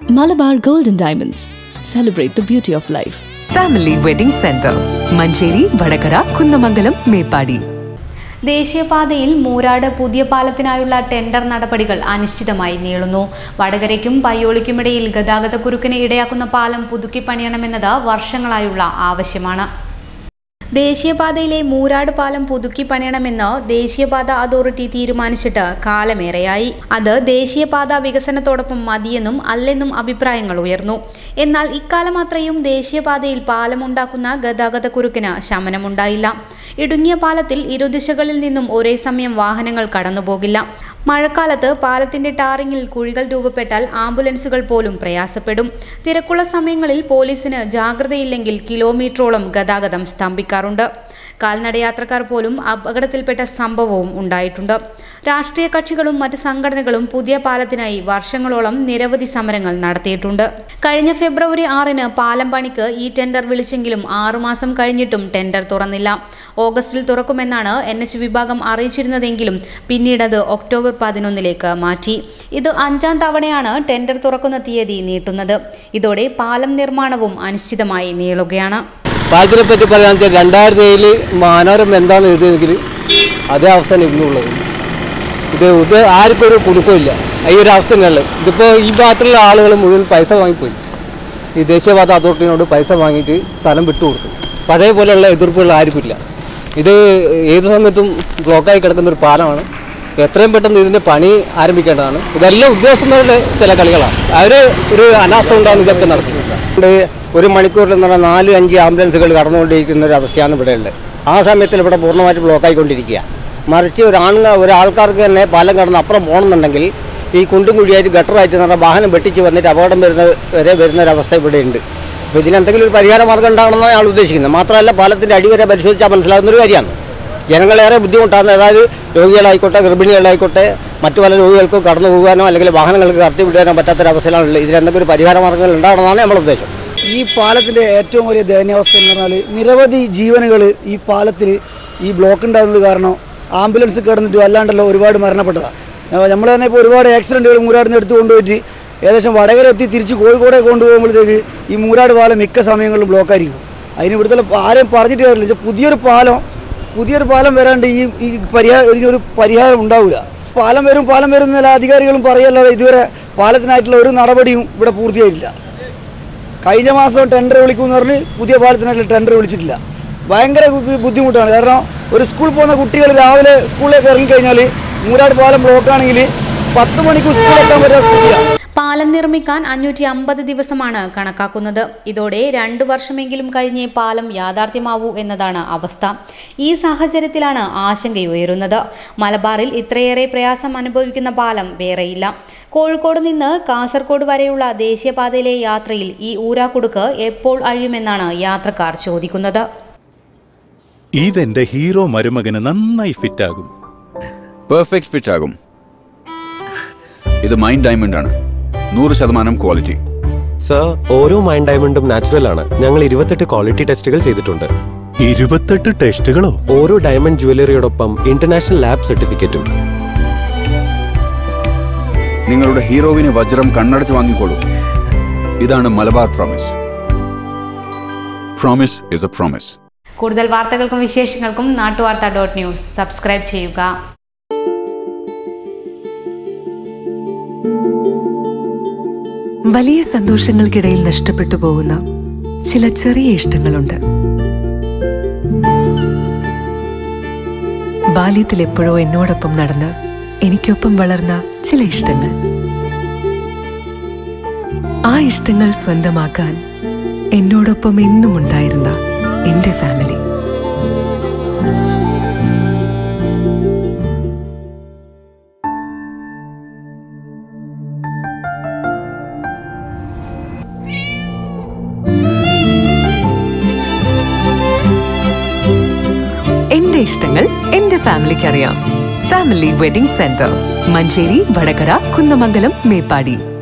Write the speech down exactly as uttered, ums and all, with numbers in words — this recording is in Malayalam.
Malabar Gold and Diamonds. Celebrate the beauty of life. Family Wedding Center. Mancheri, Vadakara, Kundamangalam, Mepadi. ദേശീയപാതയിൽ മൂരാട് പുതിയ പാലത്തിനായുള്ള ടെൻഡർ നടപടികൾ അനിശ്ചിതമായി നീളുന്നു. വടകരയ്ക്കും പയ്യോളിക്കുമിടയിൽ ഗതാഗതക്കുരുക്കിന് ഇടയാക്കുന്ന പാലം പുതുക്കി പണിയണമെന്നത് വർഷങ്ങളായുള്ള ആവശ്യമാണ്. ദേശീയപാതയിലെ മൂരാട് പാലം പുതുക്കി പണിയണമെന്ന് ദേശീയപാത അതോറിറ്റി തീരുമാനിച്ചിട്ട് കാലമേറെയായി. അത് ദേശീയപാത വികസനത്തോടൊപ്പം മതിയെന്നും അല്ലെന്നും അഭിപ്രായങ്ങൾ ഉയർന്നു. എന്നാൽ ഇക്കാലം അത്രയും ദേശീയപാതയിൽ പാലമുണ്ടാക്കുന്ന ഗതാഗതക്കുരുക്കിന് ശമനമുണ്ടായില്ല. ഇടുങ്ങിയ പാലത്തിൽ ഇരുദിശകളിൽ നിന്നും ഒരേ സമയം വാഹനങ്ങൾ കടന്നുപോകില്ല. മഴക്കാലത്ത് പാലത്തിന്റെ ടാറിങ്ങിൽ കുഴികൾ രൂപപ്പെട്ടാൽ ആംബുലൻസുകൾ പോലും പ്രയാസപ്പെടും. തിരക്കുള്ള സമയങ്ങളിൽ പോലീസിന് ജാഗ്രതയില്ലെങ്കിൽ കിലോമീറ്ററോളം ഗതാഗതം സ്തംഭിക്കാറുണ്ട്. കാൽനടയാത്രക്കാർ പോലും അപകടത്തിൽപ്പെട്ട സംഭവവും ഉണ്ടായിട്ടുണ്ട്. രാഷ്ട്രീയ കക്ഷികളും മറ്റ് സംഘടനകളും പുതിയ പാലത്തിനായി വർഷങ്ങളോളം നിരവധി സമരങ്ങൾ നടത്തിയിട്ടുണ്ട്. കഴിഞ്ഞ ഫെബ്രുവരി ആറിന് പാലം പണിക്ക് ഈ ടെൻഡർ വിളിച്ചെങ്കിലും ആറുമാസം കഴിഞ്ഞിട്ടും ടെൻഡർ തുറന്നില്ല. ഓഗസ്റ്റിൽ തുറക്കുമെന്നാണ് എൻ എച്ച് വിഭാഗം അറിയിച്ചിരുന്നതെങ്കിലും പിന്നീട് അത് ഒക്ടോബർ പതിനൊന്നിലേക്ക് മാറ്റി. ഇത് അഞ്ചാം തവണയാണ് ടെൻഡർ തുറക്കുന്ന തീയതി നീട്ടുന്നത്. ഇതോടെ പാലം നിർമ്മാണവും അനിശ്ചിതമായി നീളുകയാണ്. പാലത്തിനെ പറ്റി പറയാന്ന് വെച്ചാൽ രണ്ടായിരത്തി ഏഴില് മനോരമ എന്താണ് എഴുതിയതെങ്കിൽ അതേ അവസ്ഥ ഇരുന്നുള്ളത്. ഇത് ഇത് ആർക്കും ഒരു കുടുക്കമില്ല. ഈ ഒരു അവസ്ഥ തന്നെയുള്ളത്. ഇതിപ്പോൾ ഈ ഭാഗത്തുള്ള ആളുകൾ മുഴുവൻ പൈസ വാങ്ങിപ്പോയി. ഈ ദേശീയപാത അതോറിറ്റിനോട് പൈസ വാങ്ങിയിട്ട് സ്ഥലം വിട്ടുകൊടുത്തു. പഴയ പോലെയുള്ള എതിർപ്പുകൾ ആർക്കില്ല. ഇത് ഏത് സമയത്തും ബ്ലോക്കായി കിടക്കുന്ന ഒരു പാലമാണ്. എത്രയും പെട്ടെന്ന് ഇതിൻ്റെ പണി ആരംഭിക്കേണ്ടതാണ്. ഇതെല്ലാം ഉദ്യോഗസ്ഥന്മാരുടെ ചില കളികളാണ്. അവർ ഒരു അനാസ്ഥ കൊണ്ടാണ് ഇതൊക്കെ നടത്തുന്നത്. ഒരു മണിക്കൂറിൽ എന്ന് പറഞ്ഞാൽ നാല് അഞ്ച് ആംബുലൻസുകൾ കടന്നുകൊണ്ടിരിക്കുന്ന ഒരു അവസ്ഥയാണ് ഇവിടെയുള്ളത്. ആ സമയത്തിൽ ഇവിടെ പൂർണ്ണമായിട്ട് ബ്ലോക്കായിക്കൊണ്ടിരിക്കുക. മറിച്ച് ഒരാളുകൾ ഒരാൾക്കാർക്ക് തന്നെ പാലം കടന്ന് അപ്പുറം പോകണമെന്നുണ്ടെങ്കിൽ ഈ കുണ്ടും കുഴിയായിട്ട് ഗട്ടറായിട്ട് പറഞ്ഞാൽ വാഹനം വെട്ടിച്ച് വന്നിട്ട് അപകടം വരുന്ന വരെ വരുന്നൊരവസ്ഥ ഇവിടെ ഉണ്ട്. അപ്പോൾ ഇതിനെന്തെങ്കിലും ഒരു പരിഹാര മാർഗ്ഗം ഉണ്ടാകണമെന്നാണ് ഞങ്ങൾ ഉദ്ദേശിക്കുന്നത്. മാത്രമല്ല പാലത്തിൻ്റെ അടിവരെ പരിശോധിച്ചാൽ മനസ്സിലാകുന്നൊരു കാര്യമാണ്. ജനങ്ങളേറെ ബുദ്ധിമുട്ടാണ്. അതായത് രോഗികളായിക്കോട്ടെ, ഗർഭിണികളായിക്കോട്ടെ, മറ്റു പല രോഗികൾക്കും കടന്നു പോകാനോ അല്ലെങ്കിൽ വാഹനങ്ങൾക്ക് കടത്തി വിടാനോ പറ്റാത്തൊരവസ്ഥയിലാണുള്ളത്. ഇതിലെന്തെങ്കിലും ഒരു പരിഹാര മാർഗ്ഗങ്ങൾ ഉണ്ടാകണമെന്നാണ് നമ്മുടെ ഉദ്ദേശം. ഈ പാലത്തിൻ്റെ ഏറ്റവും വലിയ ദയനീയാവസ്ഥ എന്ന് പറഞ്ഞാൽ നിരവധി ജീവനുകൾ ഈ പാലത്തിൽ ഈ ബ്ലോക്ക് ഉണ്ടാകുന്നത് കാരണം ആംബുലൻസ് കിടന്നിട്ട് അല്ലാണ്ടല്ലോ ഒരുപാട് മരണപ്പെട്ടതാണ്. നമ്മൾ തന്നെ ഇപ്പോൾ ഒരുപാട് ആക്സിഡൻറ്റുകൾ മൂരാടിന് എടുത്ത് കൊണ്ടുപോയിട്ട് ഏകദേശം വടകര എത്തി തിരിച്ച് കോഴിക്കോടെ കൊണ്ടുപോകുമ്പോഴത്തേക്ക് ഈ മൂരാട് പാലം മിക്ക സമയങ്ങളിലും ബ്ലോക്കായിരിക്കും. അതിന് ഇവിടുത്തെ ആരെയും പറഞ്ഞിട്ട് കാര്യമില്ല. പുതിയൊരു പാലം പുതിയൊരു പാലം വരാണ്ട് ഈ ഈ പരിഹാരം ഇതിനൊരു പരിഹാരം ഉണ്ടാവില്ല. പാലം വരും പാലം വരും എന്നല്ല അധികാരികളും പറയല്ലാതെ ഇതുവരെ പാലത്തിനായിട്ടുള്ള ഒരു നടപടിയും ഇവിടെ പൂർത്തിയായിട്ടില്ല. കഴിഞ്ഞ മാസം ടെൻഡർ വിളിക്കുമെന്ന് പറഞ്ഞ് പുതിയ പാലത്തിനായിട്ടുള്ള ടെൻഡർ വിളിച്ചിട്ടില്ല. ഭയങ്കര ബുദ്ധിമുട്ടാണ്. കാരണം ഒരു സ്കൂളിൽ പോകുന്ന കുട്ടികൾ രാവിലെ സ്കൂളിലേക്ക് ഇറങ്ങിക്കഴിഞ്ഞാൽ മൂരാട് പാലം ബ്ലോക്കാണെങ്കിൽ പത്ത് മണിക്ക് സ്കൂളിലെത്താൻ പറ്റാത്ത സ്ഥിതിയാണ്. പാലം നിർമ്മിക്കാൻ അഞ്ഞൂറ്റി അമ്പത് ദിവസമാണ് കണക്കാക്കുന്നത്. ഇതോടെ രണ്ടു വർഷമെങ്കിലും കഴിഞ്ഞേ പാലം യാഥാർത്ഥ്യമാവൂ എന്നതാണ് അവസ്ഥ. ഈ സാഹചര്യത്തിലാണ് ആശങ്കയുയരുന്നത്. മലബാറിൽ ഇത്രയേറെ പ്രയാസം അനുഭവിക്കുന്ന പാലം വേറെയില്ല. കോഴിക്കോട് നിന്ന് കാസർഗോഡ് വരെയുള്ള ദേശീയപാതയിലെ യാത്രയിൽ ഈ ഊരാക്കുടുക്ക് എപ്പോൾ അഴിയുമെന്നാണ് യാത്രക്കാർ ചോദിക്കുന്നത്. ഇതെന്റെ ഹീറോ മരുമകന് നന്നായി ഫിറ്റ് ആകും. പെർഫെക്റ്റ് ഫിറ്റ് ആകും. ഇത് മൈൻ ഡയമണ്ട് ആണ്. നൂറ് ശതമാനം ക്വാളിറ്റി. സർ, ഓരോ മൈൻ ഡയമണ്ടും നാച്ചുറൽ ആണ്. ഞങ്ങൾ ഇരുപത്തെട്ട് ക്വാളിറ്റി ടെസ്റ്റുകൾ ചെയ്തിട്ടുണ്ട്. ഇരുപത്തെട്ട് ടെസ്റ്റുകളോ? ഓരോ ഡയമണ്ട് ജ്വല്ലറിയോടൊപ്പം ഇന്റർനാഷണൽ ലാബ് സർട്ടിഫിക്കറ്റും. നിങ്ങളുടെ ഹീറോവിന് വജ്രം കണ്ണടച്ച് വാങ്ങിക്കോളൂ. ഇതാണ് Malabar promise. Promise is a promise. കൂടുതൽ വാർത്തകൾക്കും വിശേഷങ്ങൾക്കും നാട്ടുവാർത്ത ഡോട്ട് ന്യൂസ് സബ്സ്ക്രൈബ് ചെയ്യുക. വലിയ സന്തോഷങ്ങൾക്കിടയിൽ നഷ്ടപ്പെട്ടു പോകുന്ന ചില ചെറിയ ഇഷ്ടങ്ങളുണ്ട്. ബാല്യത്തിൽ എപ്പോഴോ എന്നോടൊപ്പം നടന്ന് എനിക്കൊപ്പം വളർന്ന ചില ഇഷ്ടങ്ങൾ. ആ ഇഷ്ടങ്ങൾ സ്വന്തമാക്കാൻ എന്നോടൊപ്പം എന്നും ഉണ്ടായിരുന്ന എന്റെ ഫാമിലി. എന്റെ ഇഷ്ടങ്ങൾ എന്റെ ഫാമിലിക്ക് അറിയാം. Family wedding centre, Manjeri, Vadakara, Kunnamangalam, Meppadi.